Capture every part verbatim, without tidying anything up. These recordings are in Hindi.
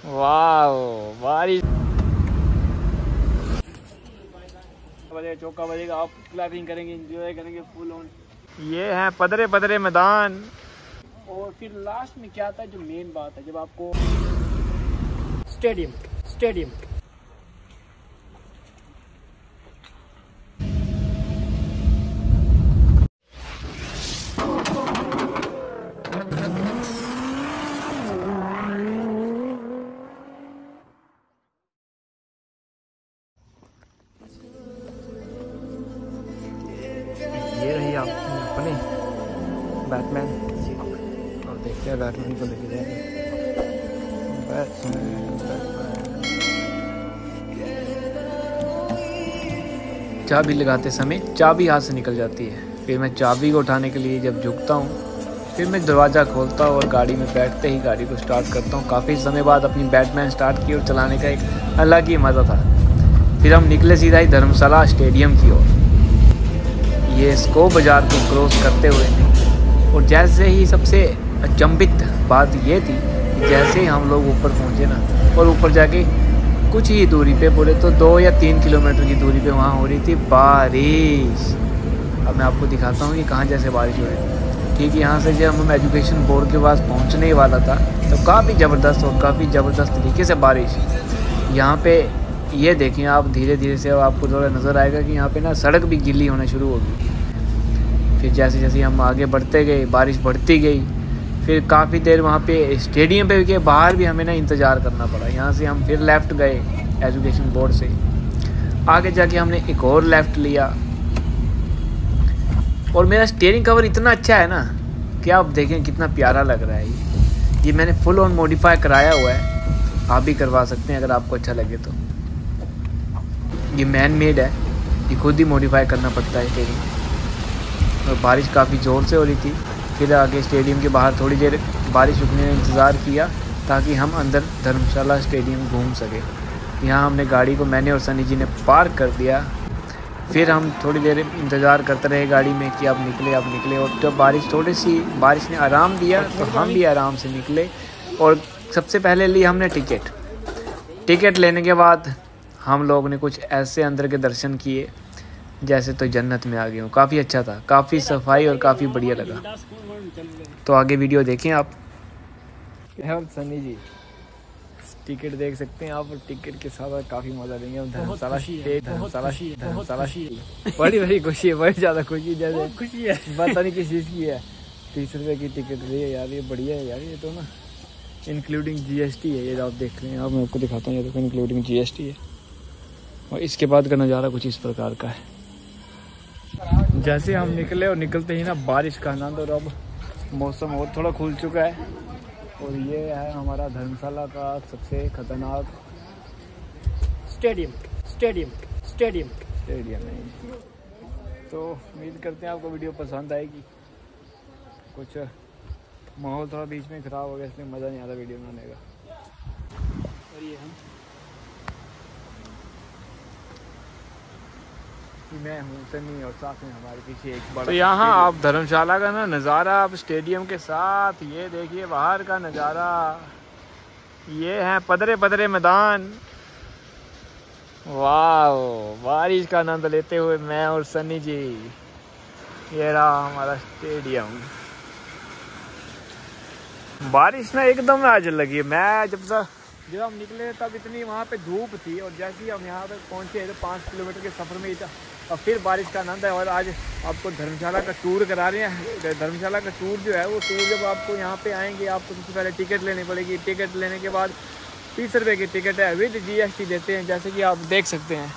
वाह बारिश बजे चौका बजेगा, आप क्लैपिंग करेंगे, एंजॉय करेंगे फुल ऑन। ये हैं पदरे पदरे मैदान। और फिर लास्ट में क्या आता है, जो मेन बात है, जब आपको स्टेडियम स्टेडियम ये रही आपकी अपनी बैटमैन। और देखते हैं बैटमैन को लेके जाएंगे। बैटमैन चाबी लगाते समय चाबी हाथ से निकल जाती है। फिर मैं चाबी को उठाने के लिए जब झुकता हूँ, फिर मैं दरवाज़ा खोलता हूँ और गाड़ी में बैठते ही गाड़ी को स्टार्ट करता हूँ। काफ़ी समय बाद अपनी बैटमैन स्टार्ट की और चलाने का एक अलग ही मज़ा था। फिर हम निकले सीधा ही धर्मशाला स्टेडियम की ओर, ये स्को बाज़ार को क्रॉस करते हुए। और जैसे ही सबसे अचंभित बात ये थी, जैसे ही हम लोग ऊपर पहुँचे ना, और ऊपर जाके कुछ ही दूरी पे, बोले तो दो या तीन किलोमीटर की दूरी पे वहाँ हो रही थी बारिश। अब मैं आपको दिखाता हूँ कि कहाँ जैसे बारिश हो रही है। ठीक है, यहाँ से जब हम एजुकेशन बोर्ड के पास पहुँचने ही वाला था, तो काफ़ी ज़बरदस्त और काफ़ी ज़बरदस्त तरीके से बारिश। यहाँ पे ये देखें आप, धीरे धीरे से आपको थोड़ा नज़र आएगा कि यहाँ पे ना सड़क भी गीली होना शुरू होगी। फिर जैसे जैसे हम आगे बढ़ते गए, बारिश बढ़ती गई। फिर काफ़ी देर वहाँ पे स्टेडियम पे के बाहर भी हमें ना इंतज़ार करना पड़ा। यहाँ से हम फिर लेफ़्ट गए एजुकेशन बोर्ड से, आगे जाके हमने एक और लेफ़्ट लिया। और मेरा स्टीयरिंग कवर इतना अच्छा है ना कि आप देखें कितना प्यारा लग रहा है। ये ये मैंने फुल ऑन मॉडिफाई कराया हुआ है, आप भी करवा सकते हैं अगर आपको अच्छा लगे तो। ये मैन मेड है, ये खुद ही मॉडिफाई करना पड़ता है स्टीयरिंग। और बारिश काफ़ी ज़ोर से हो रही थी। फिर आगे स्टेडियम के बाहर थोड़ी देर बारिश रुकने का इंतज़ार किया ताकि हम अंदर धर्मशाला स्टेडियम घूम सके। यहाँ हमने गाड़ी को, मैंने और सनी जी ने पार्क कर दिया। फिर हम थोड़ी देर इंतज़ार करते रहे गाड़ी में कि आप निकले आप निकले। और जब बारिश थोड़ी सी बारिश ने आराम दिया तो हम भी आराम से निकले। और सबसे पहले ली हमने टिकट। टिकट लेने के बाद हम लोग ने कुछ ऐसे अंदर के दर्शन किए जैसे तो जन्नत में आ गए हूँ। काफ़ी अच्छा था, काफ़ी सफाई और काफ़ी बढ़िया लगा। तो आगे वीडियो देखें आप। और सनी जी टिकट देख सकते हैं आप, और टिकट के साथ काफ़ी मज़ा लेंगे हम। धर्मशाला धर्मशाला धर्मशाला बड़ी बड़ी खुशी है, बड़ी ज़्यादा खुशी, जैसे खुशी है पता नहीं किस चीज़ की है। तीस रुपये की टिकट ली है यार, ये बढ़िया है यार। ये तो ना इंक्लूडिंग जीएसटी है, ये आप देख रहे हैं। आप मैं आपको दिखाता हूँ, ये देखो इंक्लूडिंग जीएसटी है। और इसके बाद का नज़ारा कुछ इस प्रकार का है। जैसे हम निकले और निकलते ही ना बारिश का आनंद, और अब मौसम और थोड़ा खुल चुका है। और ये है हमारा धर्मशाला का सबसे खतरनाक स्टेडियम स्टेडियम स्टेडियम स्टेडियम है। तो उम्मीद करते हैं आपको वीडियो पसंद आएगी। कुछ माहौल थोड़ा बीच में ख़राब हो गया, इसलिए मज़ा नहीं आ रहा वीडियो बनाने का। और ये हम मैं हूँ सनी, और साथ में हमारे पीछे एक बड़ा। तो यहाँ आप धर्मशाला का ना नज़ारा, आप स्टेडियम के साथ ये देखिए बाहर का नज़ारा। ये हैं पदरे पदरे मैदान। वाह, बारिश का आनंद लेते हुए मैं और सनी जी, ये रहा हमारा स्टेडियम। बारिश ना एकदम आज लगी है। मैं जब तक जब हम निकले तब इतनी वहाँ पे धूप थी, और जैसे ही हम यहाँ तक पहुँचे तो पाँच किलोमीटर के सफ़र में ही था, और फिर बारिश का आनंद है। और आज आपको धर्मशाला का टूर करा रहे हैं। धर्मशाला का टूर जो है, वो टूर जब आपको यहाँ पे आएंगे, आपको सबसे पहले टिकट लेनी पड़ेगी। टिकट लेने के बाद तीस रुपये की टिकट है, विद जीएसटी देते हैं, जैसे कि आप देख सकते हैं।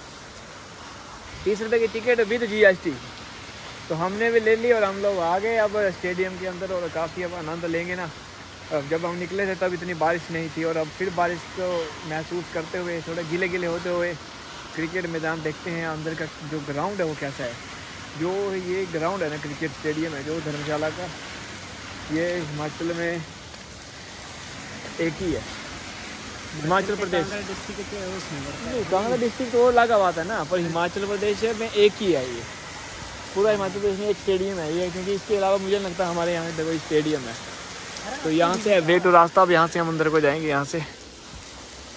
तीस रुपये की टिकट विद जीएसटी। तो हमने भी ले ली और हम लोग आ गए अब स्टेडियम के अंदर, और काफ़ी अब आनंद लेंगे ना। जब हम निकले थे तब इतनी बारिश नहीं थी, और अब फिर बारिश को महसूस करते हुए, थोड़े गीले गीले होते हुए क्रिकेट मैदान देखते हैं। अंदर का जो ग्राउंड है वो कैसा है। जो ये ग्राउंड है ना, क्रिकेट स्टेडियम है जो धर्मशाला का, ये हिमाचल में एक ही है। हिमाचल प्रदेश नहीं, कांगड़ा डिस्ट्रिक्ट तो लगा हुआ था ना, पर हिमाचल प्रदेश में एक ही है। ये पूरा हिमाचल प्रदेश में एक स्टेडियम है ये, क्योंकि इसके अलावा मुझे लगता है हमारे यहाँ देखो स्टेडियम है। तो यहाँ से वे टू रास्ता, अब यहाँ से हम अंदर को जाएंगे। यहाँ से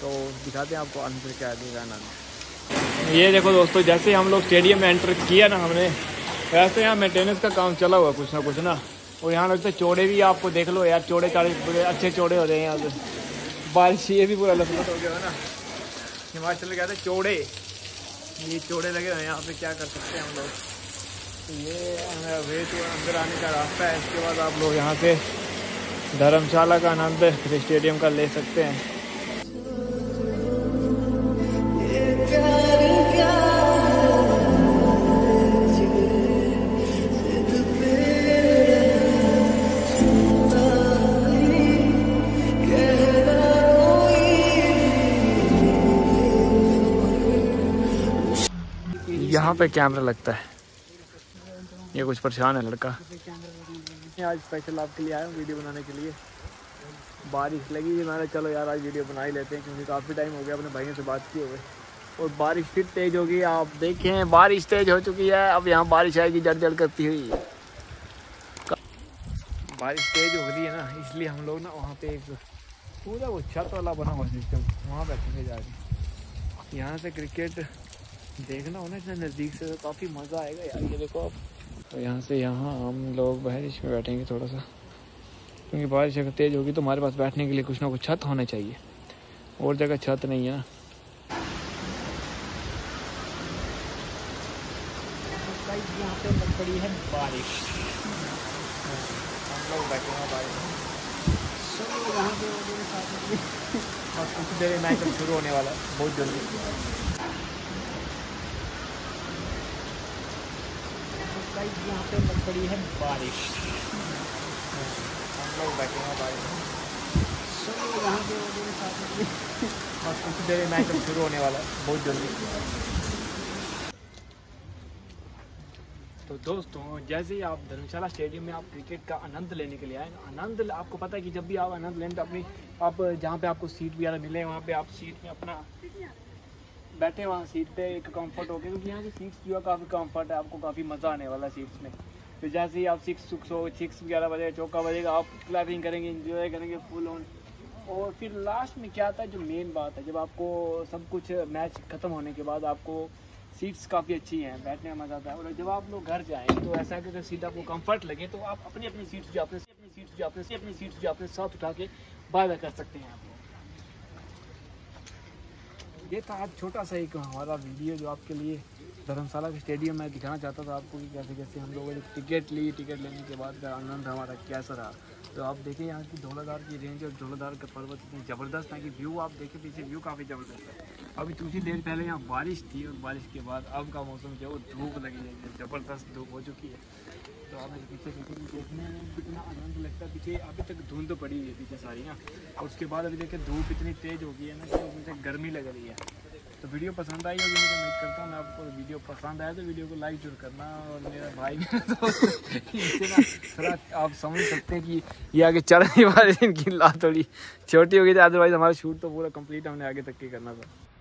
तो दिखाते हैं आपको अंदर क्या देगा आनंद। ये देखो दोस्तों, जैसे हम लोग स्टेडियम में एंटर किया ना हमने, वैसे यहाँ मेंटेनेंस का काम चला हुआ कुछ ना कुछ ना। और यहाँ लगता है चौड़े भी आपको देख लो यार, चौड़े चालीस बड़े अच्छे चौड़े हो रहे हैं यहाँ पे। बारिश ये भी पूरा लसमत हो गया है ना, हिमाचल में कहते हैं चौड़े, ये चौड़े लगे हुए हैं यहाँ पे, क्या कर सकते हैं हम लोग। तो ये हमें वे तो अंदर आने का रास्ता है, इसके बाद आप लोग यहाँ से धर्मशाला का आनंद फिर स्टेडियम का ले सकते हैं। यहाँ पे कैमरा लगता है, ये कुछ परेशान है लड़का। आज स्पेशल आपके लिए आया हूँ वीडियो बनाने के लिए। बारिश लगी थी, मैंने चलो यार आज वीडियो बना ही लेते हैं, क्योंकि काफ़ी टाइम हो गया अपने भाइयों से बात किए हुए। और बारिश फिर तेज़ होगी, आप देखें बारिश तेज़ हो चुकी है। अब यहाँ बारिश आएगी जड़ जड़ करती हुई। बारिश तेज़ हो रही है ना, इसलिए हम लोग ना वहाँ पे एक पूरा वो छत वाला बना हुआ सिस्टम, वहाँ बैठेंगे जाके। यहाँ से क्रिकेट देखना हो ना इतना नज़दीक से, तो काफ़ी मज़ा आएगा यार। ये देखो आप, तो यहाँ से यहाँ हम लोग बारिश में बैठेंगे थोड़ा सा, क्योंकि बारिश अगर तेज़ होगी तो हमारे पास बैठने के लिए कुछ ना कुछ छत होना चाहिए, और जगह छत नहीं है ना। यहाँ पे लग पड़ी है बारिश, हम लोग बैठे हैं बारिश यहाँ पे, और कुछ देर मैच शुरू होने वाला है बहुत जल्दी। यहाँ पे लग पड़ी है बारिश, हम लोग बैठे हैं बारिश यहाँ पे, और कुछ देर मैच शुरू होने वाला है बहुत जल्दी। तो दोस्तों, जैसे ही आप धर्मशाला स्टेडियम में आप क्रिकेट का आनंद लेने के लिए आए, आनंद आपको पता है कि जब भी आप आनंद लें तो अपनी आप जहाँ पे आपको सीट वगैरह मिले वहाँ पे आप सीट में अपना बैठे, वहाँ सीट पे एक कंफर्ट हो गया, क्योंकि यहाँ की सीट्स जो है काफ़ी कंफर्ट है, आपको काफ़ी मज़ा आने वाला है सीट्स में। तो जैसे ही आप सिक्स सिक्स हो सिक्स ग्यारह बजे चौका बजेगा, आप क्लैपिंग करेंगे, इंजॉय करेंगे फुल ऑन। और फिर लास्ट में क्या आता है, जो मेन बात है, जब आपको सब कुछ मैच ख़त्म होने के बाद आपको सीट्स काफ़ी अच्छी हैं, बैठने में मज़ा आता है। और जब आप लोग घर जाएँ तो ऐसा है कि अगर सीट आपको कंफर्ट लगे तो आप अपनी अपनी सीट्स जो अपने अपनी सीट्स जो अपने अपनी सीट्स जो अपने साथ उठा के बाय बाय कर सकते हैं। आप ये था आज छोटा सा एक हमारा वीडियो जो आपके लिए धर्मशाला के स्टेडियम में दिखाना चाहता था आपको कि कैसे कैसे हम लोगों ने टिकट ली, टिकट लेने के बाद का आनंद हमारा कैसा रहा। तो आप देखें यहाँ की धौलाधार की रेंज और धौलाधार का पर्वत इतने ज़बरदस्त है कि व्यू आप देखें पीछे, व्यू काफ़ी ज़बरदस्त है। अभी कुछ ही देर पहले यहाँ बारिश थी, और बारिश के बाद अब का मौसम जो धूप लगी है, ज़बरदस्त धूप हो चुकी है। तो आप पीछे पीछे देखने में कितना आनंद लगता है। पीछे अभी तक धुंध तो पड़ी हुई है पीछे सारी ना, और उसके बाद अभी देखें धूप इतनी तेज़ हो गई है ना कि मुझे गर्मी लग रही है। तो वीडियो पसंद आई होगी, मुझे उम्मीद करता हूँ मैं आपको वीडियो पसंद आया तो वीडियो को लाइक जरूर करना। और मेरा भाई मेरा दोस्त इनसे ना थोड़ा आप समझ सकते हैं कि ये आगे चढ़ने वाले इनकी लात थोड़ी छोटी हो गई थी, अदरवाइज़ हमारा शूट तो पूरा कंप्लीट हमने आगे तक के करना था।